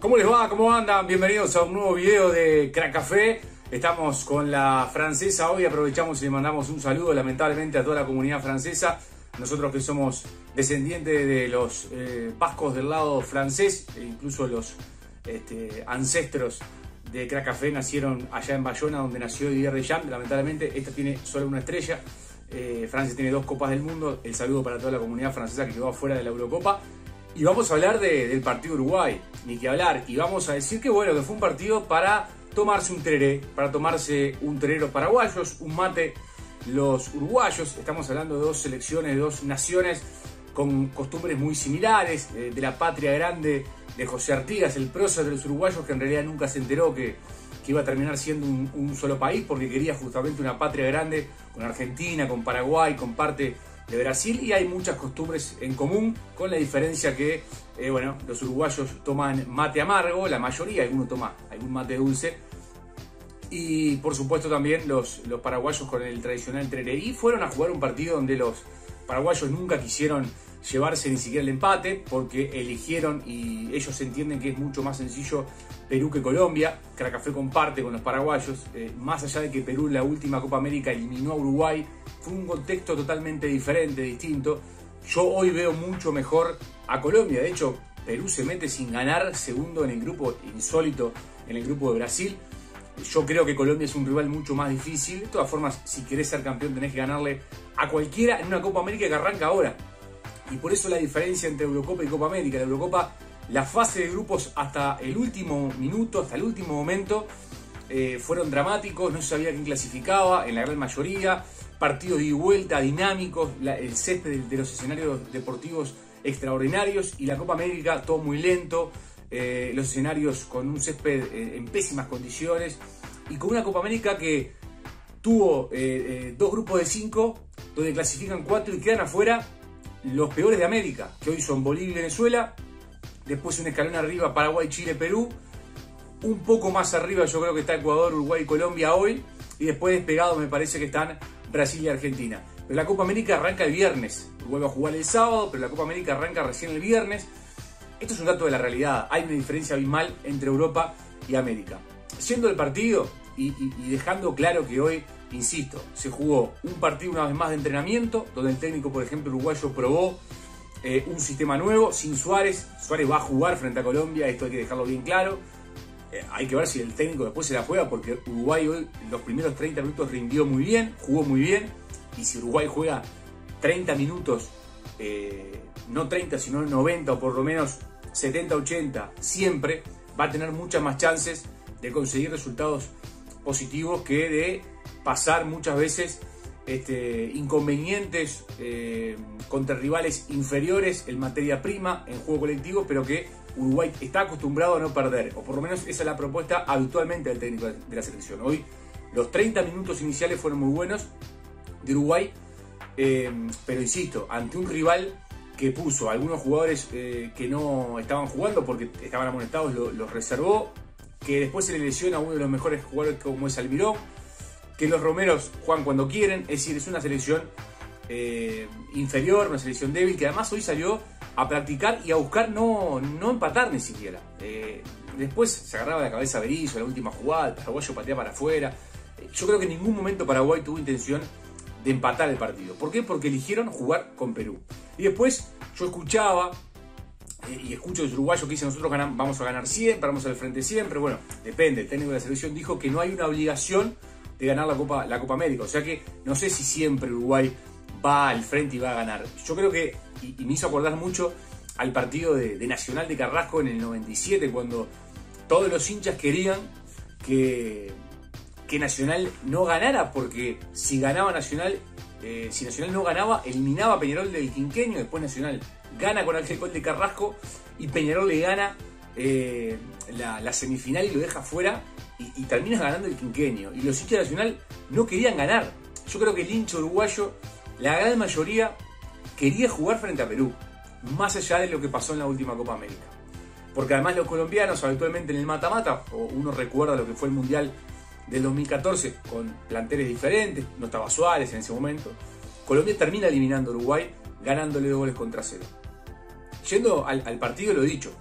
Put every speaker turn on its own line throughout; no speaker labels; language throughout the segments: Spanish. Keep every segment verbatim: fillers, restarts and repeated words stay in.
¿Cómo les va? ¿Cómo andan? Bienvenidos a un nuevo video de Crack Café. Estamos con la francesa hoy, aprovechamos y le mandamos un saludo lamentablemente a toda la comunidad francesa. Nosotros que somos descendientes de los eh, vascos del lado francés, e incluso los este, ancestros de Crack Café nacieron allá en Bayona, donde nació Didier Deschamps. Lamentablemente esta tiene solo una estrella. Eh, Francia tiene dos copas del mundo. El saludo para toda la comunidad francesa que quedó afuera de la Eurocopa. Y vamos a hablar de, del partido Uruguay, ni que hablar. Y vamos a decir que bueno, que fue un partido para tomarse un tereré, para tomarse un tereré los paraguayos, un mate los uruguayos. Estamos hablando de dos selecciones, de dos naciones con costumbres muy similares, eh, de la patria grande de José Artigas, el prócer de los uruguayos, que en realidad nunca se enteró que, que iba a terminar siendo un, un solo país, porque quería justamente una patria grande con Argentina, con Paraguay, con parte de Brasil, y hay muchas costumbres en común, con la diferencia que eh, bueno, los uruguayos toman mate amargo, la mayoría, alguno toma algún mate dulce, y por supuesto también los, los paraguayos con el tradicional tereré. Y fueron a jugar un partido donde los paraguayos nunca quisieron llevarse ni siquiera el empate, porque eligieron, y ellos entienden que es mucho más sencillo Perú que Colombia. Crack Café comparte con los paraguayos, eh, más allá de que Perú en la última Copa América eliminó a Uruguay, fue un contexto totalmente diferente, distinto. Yo hoy veo mucho mejor a Colombia. De hecho, Perú se mete sin ganar segundo en el grupo, insólito, en el grupo de Brasil. Yo creo que Colombia es un rival mucho más difícil. De todas formas, si querés ser campeón tenés que ganarle a cualquiera en una Copa América que arranca ahora. Y por eso la diferencia entre Eurocopa y Copa América. La Eurocopa, la fase de grupos hasta el último minuto, hasta el último momento, eh, fueron dramáticos, no se sabía quién clasificaba en la gran mayoría, partidos de ida y vuelta, dinámicos, la, el césped de, de los escenarios deportivos extraordinarios, y la Copa América todo muy lento, eh, los escenarios con un césped eh, en pésimas condiciones, y con una Copa América que tuvo eh, eh, dos grupos de cinco, donde clasifican cuatro y quedan afuera los peores de América, que hoy son Bolivia y Venezuela, después un escalón arriba Paraguay, Chile, Perú, un poco más arriba yo creo que está Ecuador, Uruguay y Colombia hoy, y después despegados me parece que están Brasil y Argentina. Pero la Copa América arranca el viernes, Uruguay va a jugar el sábado, pero la Copa América arranca recién el viernes. Esto es un dato de la realidad, hay una diferencia abismal entre Europa y América. Siendo el partido y, y, y dejando claro que hoy, insisto, se jugó un partido una vez más de entrenamiento, donde el técnico, por ejemplo, uruguayo probó eh, un sistema nuevo, sin Suárez. Suárez va a jugar frente a Colombia, esto hay que dejarlo bien claro. Eh, hay que ver si el técnico después se la juega, porque Uruguay hoy los primeros treinta minutos rindió muy bien, jugó muy bien, y si Uruguay juega treinta minutos, eh, no treinta sino noventa o por lo menos setenta ochenta siempre, va a tener muchas más chances de conseguir resultados positivos que de pasar muchas veces este, inconvenientes eh, contra rivales inferiores en materia prima, en juego colectivo, pero que Uruguay está acostumbrado a no perder, o por lo menos esa es la propuesta habitualmente del técnico de la selección. Hoy los treinta minutos iniciales fueron muy buenos de Uruguay, eh, pero insisto, ante un rival que puso a algunos jugadores eh, que no estaban jugando porque estaban amonestados, los lo reservó, que después se le lesiona a uno de los mejores jugadores como es Almirón, que los romeros juegan cuando quieren, es decir, es una selección eh, inferior, una selección débil, que además hoy salió a practicar y a buscar no, no empatar ni siquiera. Eh, después se agarraba la cabeza Berizzo, la última jugada, el paraguayo patea para afuera. Eh, yo creo que en ningún momento Paraguay tuvo intención de empatar el partido. ¿Por qué? Porque eligieron jugar con Perú. Y después yo escuchaba eh, y escucho a los uruguayos que dicen nosotros ganamos, vamos a ganar siempre, vamos al frente siempre. Bueno, depende, el técnico de la selección dijo que no hay una obligación de ganar la Copa, la Copa América, o sea que no sé si siempre Uruguay va al frente y va a ganar. Yo creo que, y, y me hizo acordar mucho al partido de, de Nacional de Carrasco en el noventa y siete, cuando todos los hinchas querían que, que Nacional no ganara, porque si ganaba Nacional, eh, si Nacional no ganaba, eliminaba a Peñarol del Quinqueño. Después Nacional gana con aquel gol de Carrasco y Peñarol le gana eh, la, la semifinal y lo deja fuera, y, y terminas ganando el Quinqueño. Y los hinchas de Nacional no querían ganar. Yo creo que el hincha uruguayo, la gran mayoría, quería jugar frente a Perú, más allá de lo que pasó en la última Copa América. Porque además los colombianos habitualmente en el mata-mata, o uno recuerda lo que fue el Mundial del dos mil catorce con planteles diferentes, no estaba Suárez en ese momento, Colombia termina eliminando a Uruguay, ganándole dos goles contra cero. Yendo al, al partido, lo he dicho,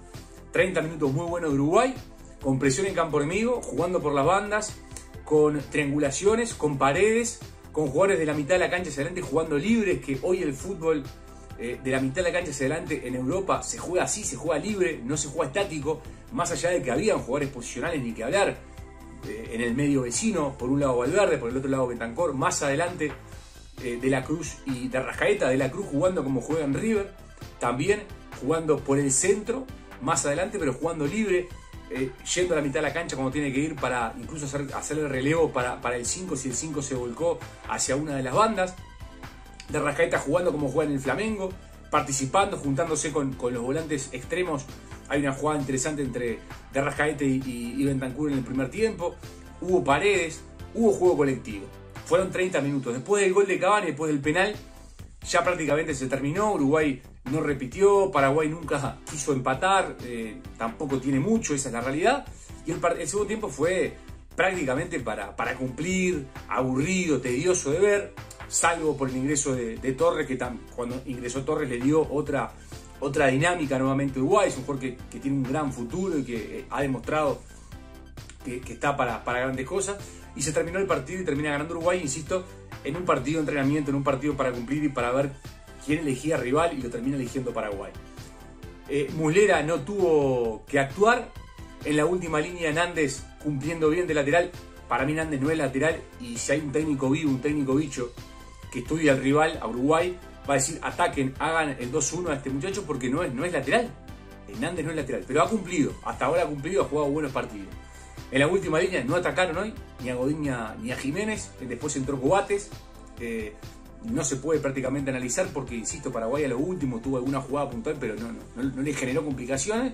treinta minutos muy buenos de Uruguay, con presión en campo enemigo, jugando por las bandas, con triangulaciones, con paredes, con jugadores de la mitad de la cancha hacia adelante jugando libres, que hoy el fútbol eh, de la mitad de la cancha hacia adelante en Europa se juega así, se juega libre, no se juega estático, más allá de que habían jugadores posicionales ni que hablar, eh, en el medio vecino, por un lado Valverde, por el otro lado Bentancur, más adelante eh, De la Cruz y de Arrascaeta, De la Cruz jugando como juega en River, también jugando por el centro, más adelante, pero jugando libre, eh, yendo a la mitad de la cancha cuando tiene que ir para incluso hacer, hacer el relevo para, para el cinco si el cinco se volcó hacia una de las bandas. De Arrascaeta jugando como juega en el Flamengo, participando, juntándose con, con los volantes extremos. Hay una jugada interesante entre De Arrascaeta y, y, y Bentancur en el primer tiempo. Hubo paredes, hubo juego colectivo. Fueron treinta minutos. Después del gol de Cavani, después del penal, ya prácticamente se terminó. Uruguay no repitió, Paraguay nunca quiso empatar, eh, tampoco tiene mucho, esa es la realidad. Y el, el segundo tiempo fue prácticamente para, para cumplir, aburrido, tedioso de ver, salvo por el ingreso de, de Torres, que tam, cuando ingresó Torres le dio otra, otra dinámica nuevamente a Uruguay. Es un jugador que, que tiene un gran futuro y que eh, ha demostrado que, que está para, para grandes cosas. Y se terminó el partido y termina ganando Uruguay, insisto, en un partido de entrenamiento, en un partido para cumplir y para ver quién elegía rival, y lo termina eligiendo Paraguay. Eh, Muslera no tuvo que actuar. En la última línea Nández cumpliendo bien de lateral. Para mí Nández no es lateral, y si hay un técnico vivo, un técnico bicho que estudia al rival, a Uruguay, va a decir ataquen, hagan el dos uno a este muchacho, porque no es, no es lateral. El Nández no es lateral, pero ha cumplido, hasta ahora ha cumplido, ha jugado buenos partidos. En la última línea no atacaron hoy ni a Godín ni a, ni a Jiménez. Después entró Coates. Eh, no se puede prácticamente analizar porque, insisto, Paraguay a lo último tuvo alguna jugada puntual, pero no, no, no, no le generó complicaciones.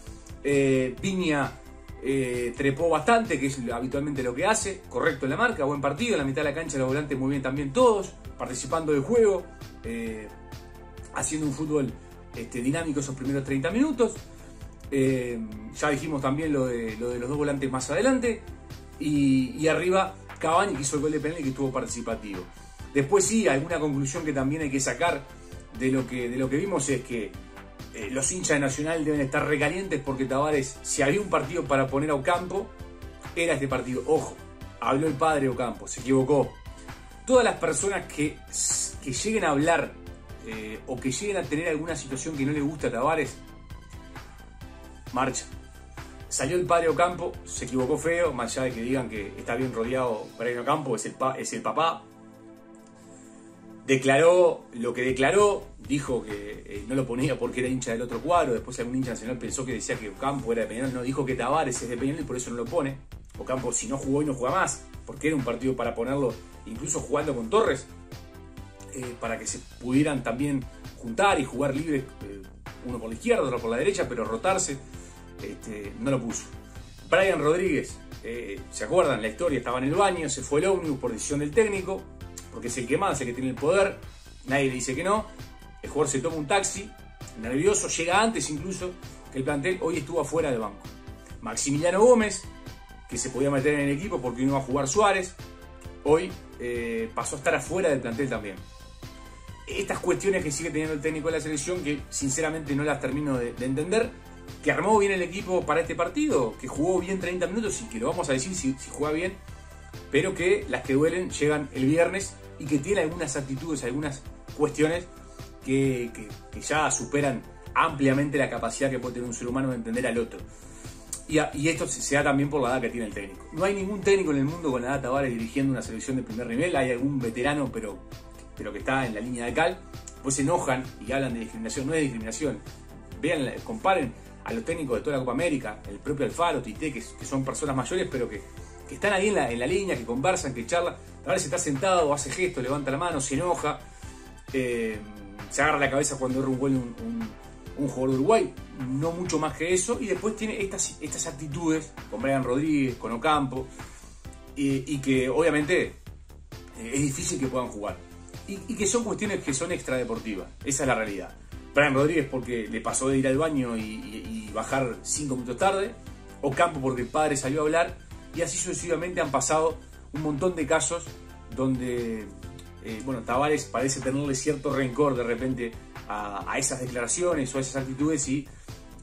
Eh, Piña eh, trepó bastante, que es habitualmente lo que hace. Correcto en la marca, buen partido. En la mitad de la cancha los volantes muy bien también todos, participando del juego, eh, haciendo un fútbol este, dinámico esos primeros treinta minutos. Eh, ya dijimos también lo de, lo de los dos volantes más adelante. Y, y arriba Cavani, que hizo el gol de penal y que estuvo participativo. Después sí, alguna conclusión que también hay que sacar de lo que, de lo que vimos es que eh, los hinchas de Nacional deben estar recalientes porque Tavares, si había un partido para poner a Ocampo, era este partido. Ojo, habló el padre Ocampo, se equivocó. Todas las personas que, que lleguen a hablar eh, o que lleguen a tener alguna situación que no le gusta a Tavares, marcha. Salió el padre Ocampo, se equivocó feo, más allá de que digan que está bien rodeado Brian Ocampo, es el, pa, es el papá. Declaró lo que declaró, dijo que eh, no lo ponía porque era hincha del otro cuadro. Después algún hincha nacional pensó que decía que Ocampo era de Peñarol, no, dijo que Tavares es de Peñarol y por eso no lo pone. Ocampo, si no jugó y no juega más, porque era un partido para ponerlo, incluso jugando con Torres, eh, para que se pudieran también juntar y jugar libre, eh, uno por la izquierda, otro por la derecha, pero rotarse. Este, no lo puso. Brian Rodríguez, eh, ¿se acuerdan? La historia, estaba en el baño, se fue el ómnibus por decisión del técnico, porque es el que más, el que tiene el poder, nadie le dice que no. El jugador se toma un taxi, nervioso, llega antes incluso que el plantel, hoy estuvo afuera del banco. Maximiliano Gómez, que se podía meter en el equipo porque no iba a jugar Suárez, hoy eh, pasó a estar afuera del plantel también. Estas cuestiones que sigue teniendo el técnico de la selección, que sinceramente no las termino de, de entender, que armó bien el equipo para este partido, que jugó bien treinta minutos y que lo vamos a decir si, si juega bien, pero que las que duelen llegan el viernes y que tiene algunas actitudes, algunas cuestiones que, que, que ya superan ampliamente la capacidad que puede tener un ser humano de entender al otro. Y, a, y esto se, se da también por la edad que tiene el técnico. No hay ningún técnico en el mundo con la edad Tavares dirigiendo una selección de primer nivel. Hay algún veterano, pero, pero que está en la línea de cal. Pues se enojan y hablan de discriminación. No es discriminación. Vean, comparen a los técnicos de toda la Copa América, el propio Alfaro, Tite, que, que son personas mayores, pero que, que están ahí en la, en la línea, que conversan, que charlan. Tavares está sentado, hace gestos, levanta la mano, se enoja, eh, se agarra la cabeza cuando erra un gol un, un, un jugador de Uruguay. No mucho más que eso. Y después tiene estas, estas actitudes con Brian Rodríguez, con Ocampo, y, y que obviamente eh, es difícil que puedan jugar. Y, y que son cuestiones que son extradeportivas. Esa es la realidad. Brian Rodríguez porque le pasó de ir al baño y, y, y bajar cinco minutos tarde. Ocampo porque el padre salió a hablar. Y así sucesivamente han pasado un montón de casos donde eh, bueno, Tavares parece tenerle cierto rencor de repente a, a esas declaraciones o a esas actitudes y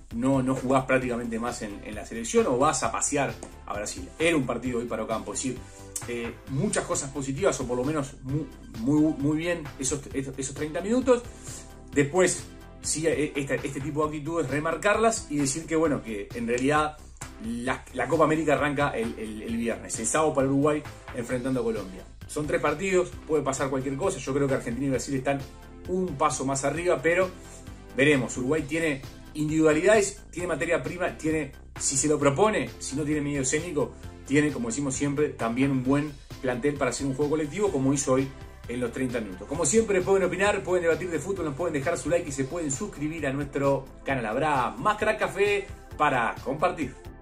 no, no jugás prácticamente más en, en la selección o vas a pasear a Brasil. Era un partido hoy para Ocampo, es decir, eh, muchas cosas positivas, o por lo menos muy, muy, muy bien esos, esos treinta minutos. Después, sí, este, este tipo de actitudes, remarcarlas y decir que, bueno, que en realidad la, la Copa América arranca el, el, el viernes, el sábado para Uruguay enfrentando a Colombia. Son tres partidos, puede pasar cualquier cosa. Yo creo que Argentina y Brasil están un paso más arriba, pero veremos. Uruguay tiene individualidades, tiene materia prima, tiene, si se lo propone, si no tiene miedo escénico, tiene, como decimos siempre, también un buen plantel para hacer un juego colectivo, como hizo hoy en los treinta minutos. Como siempre, pueden opinar, pueden debatir de fútbol, nos pueden dejar su like y se pueden suscribir a nuestro canal. Habrá más Crack Café para compartir.